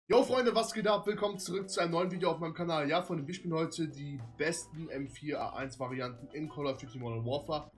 Jo Freunde, was geht ab? Willkommen zurück zu einem neuen Video auf meinem Kanal. Ja Freunde, wir spielen heute die besten M4A1 Varianten in Call of Duty Modern Warfare.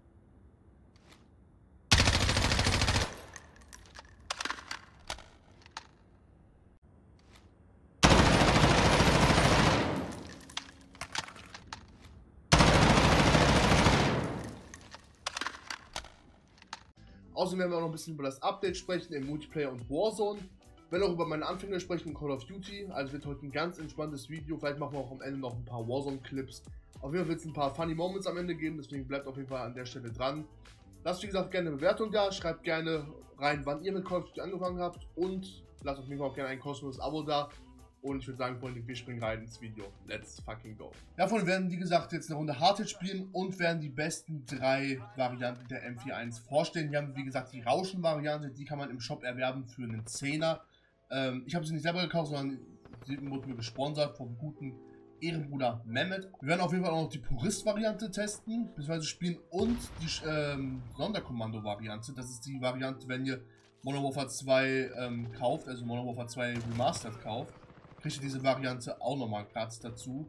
Außerdem werden wir auch noch ein bisschen über das Update sprechen im Multiplayer und Warzone. Ich werde auch über meine Anfänge sprechen in Call of Duty, also wird heute ein ganz entspanntes Video. Vielleicht machen wir auch am Ende noch ein paar Warzone-Clips. Auf jeden Fall wird es ein paar Funny Moments am Ende geben, deswegen bleibt auf jeden Fall an der Stelle dran. Lasst wie gesagt gerne eine Bewertung da, schreibt gerne rein, wann ihr mit Call of Duty angefangen habt und lasst auf jeden Fall auch gerne ein kostenloses Abo da. Und ich würde sagen, Freunde, wir springen rein ins Video. Let's fucking go. Ja, Freunde, wir werden, wie gesagt, jetzt eine Runde Hardhit spielen und werden die besten 3 Varianten der M41 vorstellen. Wir haben, wie gesagt, die Rauschen-Variante, die kann man im Shop erwerben für einen 10er. Ich habe sie nicht selber gekauft, sondern sie wurde mir gesponsert vom guten Ehrenbruder Mehmet. Wir werden auf jeden Fall auch noch die Purist-Variante testen, beziehungsweise spielen und die Sonderkommando-Variante. Das ist die Variante, wenn ihr Modern Warfare 2 kauft, also Modern Warfare 2 Remastered kauft, kriegt ihr diese Variante auch nochmal gratis dazu.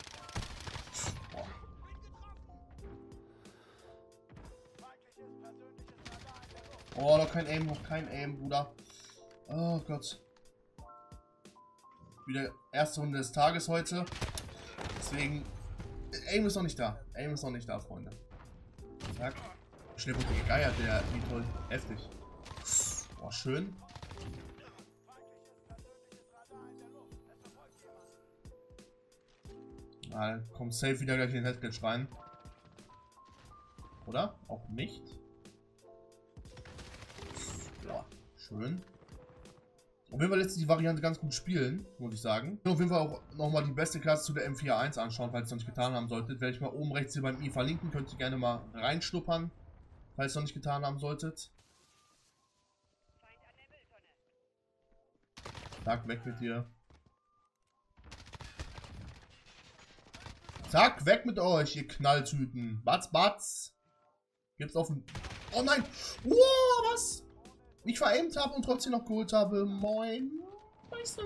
Oh, noch kein Aim, Bruder. Oh Gott. Wieder erste Runde des Tages heute. Deswegen. Aim ist noch nicht da. Aim ist noch nicht da, Freunde. Zack. Schnell gegeiert, der Nitol. Heftig. Oh, schön. Na, kommt safe wieder gleich in den Headglitch rein. Oder? Auch nicht. Ja, schön. Auf jeden Fall lässt sich die Variante ganz gut spielen, muss ich sagen. Ich will auf jeden Fall auch nochmal die beste Klasse zu der M41 anschauen, falls ihr es noch nicht getan haben solltet. Werde ich mal oben rechts hier beim i verlinken, könnt ihr gerne mal reinschnuppern, falls ihr es noch nicht getan haben solltet. Zack, weg mit dir. Zack, weg mit euch, ihr Knalltüten. Batz, batz. Gibt's auf den... Oh nein! Wow, was? Ich veraimt habe und trotzdem noch geholt habe. Moin. Meister.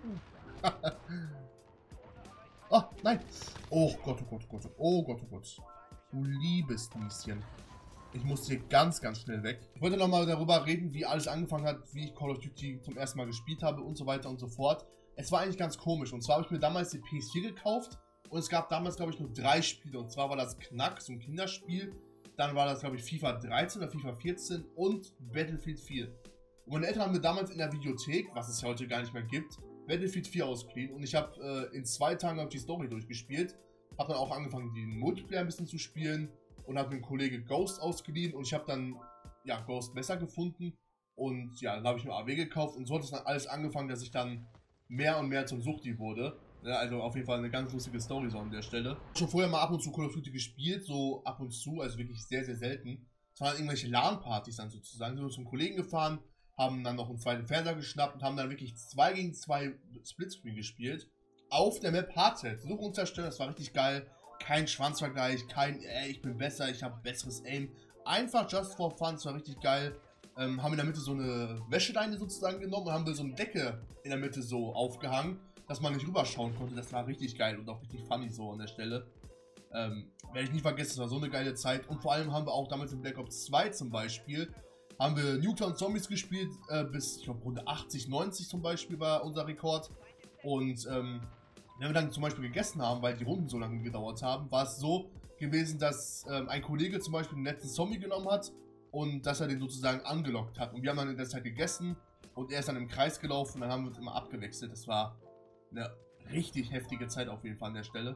Oh, nein. Oh Gott, oh Gott, oh Gott. Oh Gott, oh Gott. Du liebes Lieschen. Ich muss hier ganz, ganz schnell weg. Ich wollte nochmal darüber reden, wie alles angefangen hat, wie ich Call of Duty zum ersten Mal gespielt habe und so weiter und so fort. Es war eigentlich ganz komisch. Und zwar habe ich mir damals die PS4 gekauft. Und es gab damals, glaube ich, nur 3 Spiele. Und zwar war das Knack, so ein Kinderspiel. Dann war das, glaube ich, FIFA 13 oder FIFA 14 und Battlefield 4. Und meine Eltern haben mir damals in der Videothek, was es ja heute gar nicht mehr gibt, Battlefield 4 ausgeliehen. Und ich habe in 2 Tagen die Story durchgespielt. Habe dann auch angefangen, den Multiplayer ein bisschen zu spielen. Und habe mir einen Kollege Ghost ausgeliehen. Und ich habe dann, ja, Ghost besser gefunden. Und ja, dann habe ich mir AW gekauft. Und so hat es dann alles angefangen, dass ich dann mehr und mehr zum Suchti wurde. Ja, also auf jeden Fall eine ganz lustige Story so an der Stelle. Schon vorher mal ab und zu Call of Duty gespielt, so ab und zu, also wirklich sehr, sehr selten. Es waren irgendwelche LAN-Partys dann sozusagen. Sind wir zum Kollegen gefahren, haben dann noch einen zweiten Fernseher geschnappt und haben dann wirklich 2 gegen 2 Splitscreen gespielt. Auf der Map Hardhit. Such und zerstören, das war richtig geil. Kein Schwanzvergleich, kein, ich bin besser, ich habe besseres Aim. Einfach just for fun, das war richtig geil. Haben in der Mitte so eine Wäscheleine sozusagen genommen und haben wir so eine Decke in der Mitte so aufgehangen, dass man nicht rüberschauen konnte. Das war richtig geil und auch richtig funny so an der Stelle. Werde ich nie vergessen, das war so eine geile Zeit. Und vor allem haben wir auch damals in Black Ops 2 zum Beispiel, haben wir Nuketown Zombies gespielt, bis, ich glaube, Runde 80, 90 zum Beispiel war unser Rekord. Und wenn wir dann zum Beispiel gegessen haben, weil die Runden so lange gedauert haben, war es so gewesen, dass ein Kollege zum Beispiel den letzten Zombie genommen hat und dass er den sozusagen angelockt hat. Und wir haben dann in der Zeit gegessen und er ist dann im Kreis gelaufen und dann haben wir uns immer abgewechselt. Das war eine richtig heftige Zeit auf jeden Fall an der Stelle.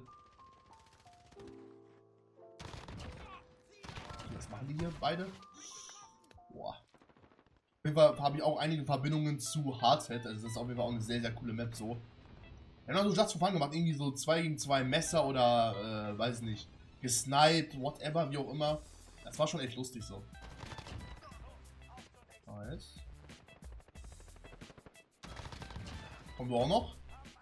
Was machen die hier beide? Boah. Auf jeden Fall habe ich auch einige Verbindungen zu Hardhit. Also das ist auf jeden Fall auch eine sehr, sehr coole Map so. Wir haben also Just for Fun gemacht. Irgendwie so 2 gegen 2 Messer oder, weiß nicht, gesniped, whatever, wie auch immer. Das war schon echt lustig so. Nice. Kommt du auch noch?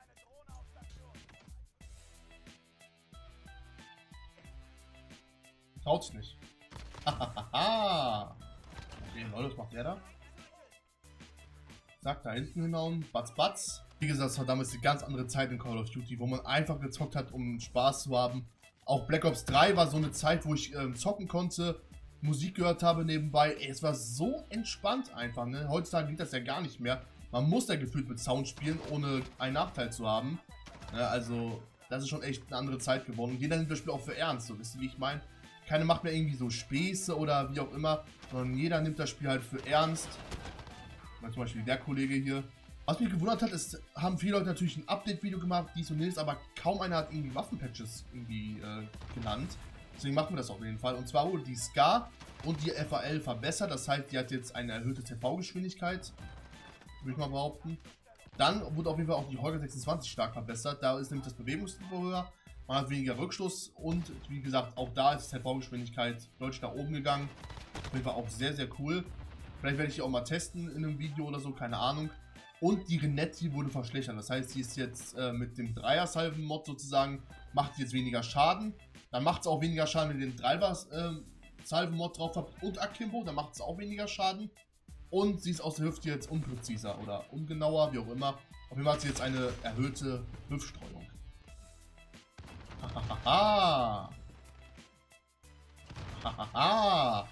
Traut's nicht. Hahaha. Okay, was macht der da? Zack, da hinten hinhauen. Batz, batz. Wie gesagt, es war damals eine ganz andere Zeit in Call of Duty, wo man einfach gezockt hat, um Spaß zu haben. Auch Black Ops 3 war so eine Zeit, wo ich zocken konnte, Musik gehört habe nebenbei. Ey, es war so entspannt einfach, ne? Heutzutage geht das ja gar nicht mehr. Man muss ja gefühlt mit Sound spielen, ohne einen Nachteil zu haben. Ja, also, das ist schon echt eine andere Zeit geworden. Und jeder nimmt das Spiel auch für ernst, so, wisst ihr, wie ich meine? Keiner macht mehr irgendwie so Späße oder wie auch immer, sondern jeder nimmt das Spiel halt für ernst. Zum Beispiel der Kollege hier. Was mich gewundert hat, ist, haben viele Leute natürlich ein Update-Video gemacht, dies und jenes, aber kaum einer hat irgendwie Waffenpatches irgendwie genannt. Deswegen machen wir das auf jeden Fall. Und zwar wurde die SCAR und die FAL verbessert. Das heißt, die hat jetzt eine erhöhte TV-Geschwindigkeit, würde ich mal behaupten. Dann wurde auf jeden Fall auch die Heuger 26 stark verbessert. Da ist nämlich das Bewegungstempo höher, man hat weniger Rückschluss und wie gesagt, auch da ist die TV-Geschwindigkeit deutlich nach oben gegangen. Auf jeden Fall auch sehr, sehr cool. Vielleicht werde ich die auch mal testen in einem Video oder so, keine Ahnung. Und die Renetti wurde verschlechtert. Das heißt, sie ist jetzt mit dem Dreier-Salven-Mod sozusagen, macht jetzt weniger Schaden. Dann macht es auch weniger Schaden, wenn ihr den Dreier-Salven-Mod drauf habt und Akimbo. Dann macht es auch weniger Schaden. Und sie ist aus der Hüfte jetzt unpräziser oder ungenauer, wie auch immer. Auf jeden Fall hat sie jetzt eine erhöhte Hüftstreuung. Hahaha. Hahaha.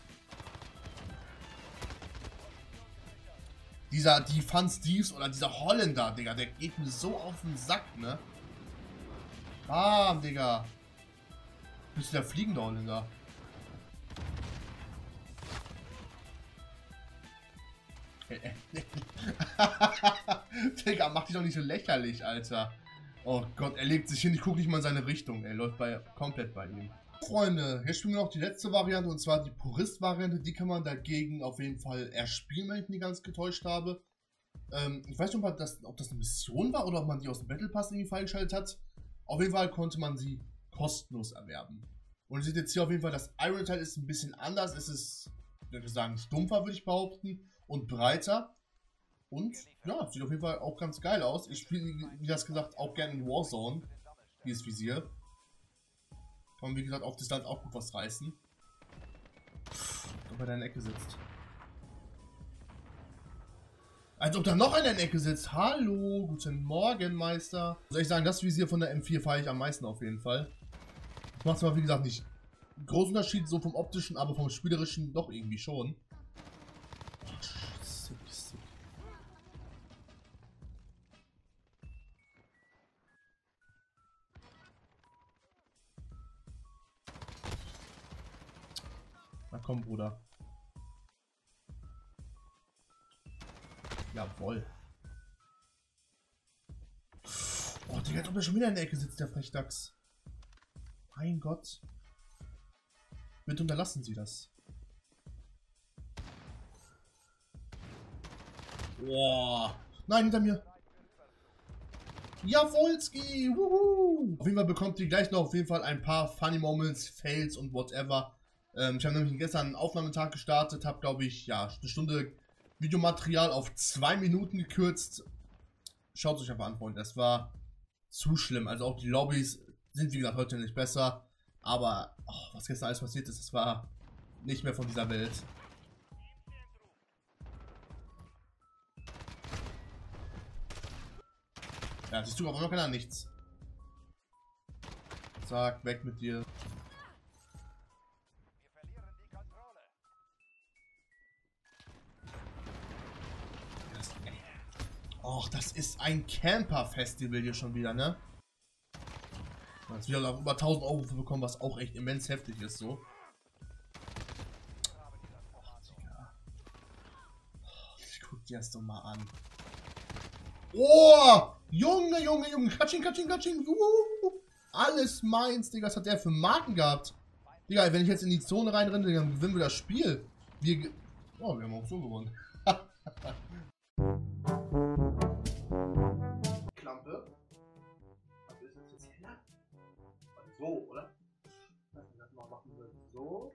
Die Van Steves oder dieser Holländer, Digga, der geht mir so auf den Sack, ne? Bam, Digga. Bist du der fliegende Holländer? Digga, mach dich doch nicht so lächerlich, Alter. Oh Gott, er legt sich hin, ich gucke nicht mal in seine Richtung, er läuft komplett bei ihm. Freunde, jetzt spielen wir noch die letzte Variante, und zwar die Purist-Variante. Die kann man dagegen auf jeden Fall erspielen, wenn ich mich ganz getäuscht habe. Ich weiß nicht, ob das eine Mission war oder ob man die aus dem Battle Pass irgendwie freigeschaltet hat. Auf jeden Fall konnte man sie kostenlos erwerben. Und ihr seht jetzt hier auf jeden Fall, das Iron-Teil ist ein bisschen anders. Es ist, ich würde sagen, stumpfer, würde ich behaupten, und breiter. Und ja, sieht auf jeden Fall auch ganz geil aus. Ich spiele, wie das gesagt, auch gerne in Warzone, dieses Visier. Kann man, wie gesagt, auf Distanz auch gut was reißen. Ob er da in der Ecke sitzt. Als ob da noch einer in der Ecke sitzt. Hallo, guten Morgen, Meister. Soll ich sagen, das Visier von der M4 feiere ich am meisten auf jeden Fall. Das macht zwar, wie gesagt, nicht einen großen Unterschied so vom optischen, aber vom spielerischen doch irgendwie schon. Oh, sick, sick. Na komm, Bruder. Jawohl. Oh, Digga, als ob er schon wieder in der Ecke sitzt, der Frechdachs. Mein Gott. Bitte unterlassen Sie das. Boah. Nein, hinter mir. Jawolski. Wuhu. Auf jeden Fall bekommt ihr gleich noch auf jeden Fall ein paar Funny Moments, Fails und whatever. Ich habe nämlich gestern einen Aufnahmetag gestartet, habe, glaube ich, ja, eine Stunde Videomaterial auf 2 Minuten gekürzt. Schaut es euch einfach an, Freunde. Das war zu schlimm. Also auch die Lobbys sind, wie gesagt, heute nicht besser. Aber oh, was gestern alles passiert ist, das war nicht mehr von dieser Welt. Ja, siehst du, aber noch keiner nichts. Zack, weg mit dir. Och, das ist ein Camper-Festival hier schon wieder, ne? Jetzt wieder noch über 1000 Euro für bekommen, was auch echt immens heftig ist, so. Oh, Digga. Ich guck dir das doch mal an. Oh! Junge, Junge, Junge. Katsching, katsching, katsching. Alles meins, Digga. Was hat der für Marken gehabt? Digga, wenn ich jetzt in die Zone reinrenne, dann gewinnen wir das Spiel. Oh, wir haben auch so gewonnen. Klampe. Was ist das jetzt heller? So, oder? Das machen wir so.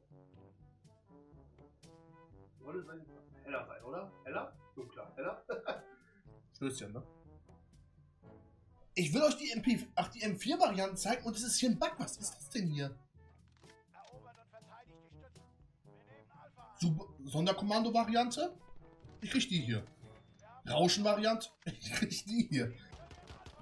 Sollte es eigentlich heller sein, oder? Heller? Dunkler, heller? Stößchen, ne? Ich will euch die die M4-Varianten zeigen und es ist hier ein Bug. Was ist das denn hier? Sonderkommando-Variante? Ich krieg die hier. Rauschen-Variante? Ich krieg die hier.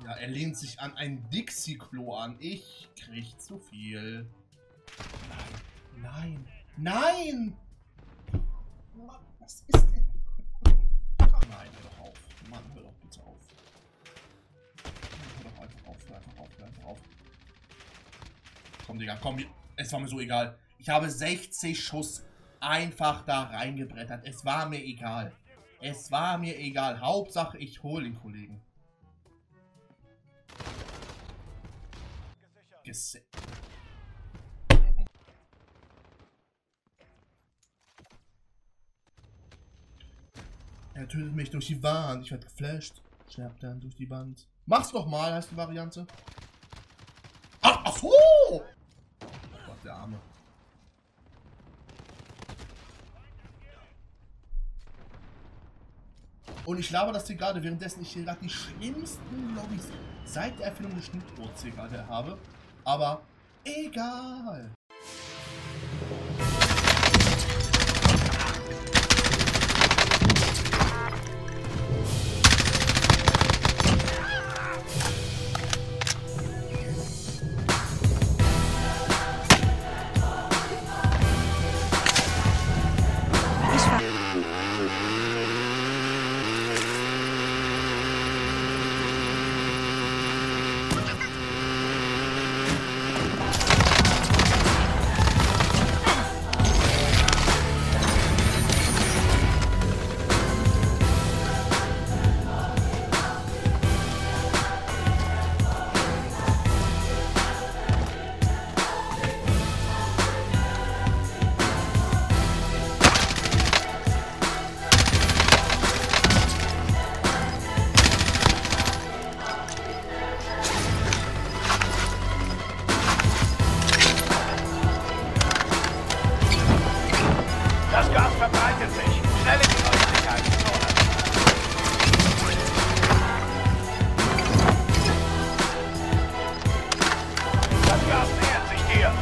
Ja, er lehnt sich an ein Dixie-Klo an. Ich krieg zu viel. Nein. Nein! Mann, was ist denn? Nein, hör doch auf. Mann, hör doch bitte auf. Hör doch einfach auf, hör einfach auf. Komm, Digga, komm. Es war mir so egal. Ich habe 60 Schuss einfach da reingebrettert. Es war mir egal. Es war mir egal. Hauptsache, ich hole den Kollegen. Er tötet mich durch die Wand. Ich werde geflasht. Schärft dann durch die Wand. Mach's doch mal, heißt die Variante. Ach so! Oh Gott, der Arme. Und ich laber das hier gerade, währenddessen ich hier gerade die schlimmsten Lobbys seit der Erfindung des Schnittbrots hier gerade habe. Aber egal. Das Gas verbreitet sich. Schnell in die Öffentlichkeitszone. Das Gas nähert sich dir.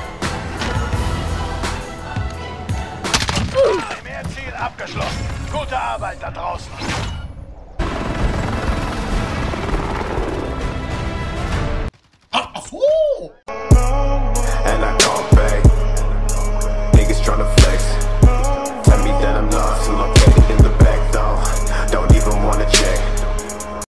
Primärziel abgeschlossen. Gute Arbeit da draußen. Ach so!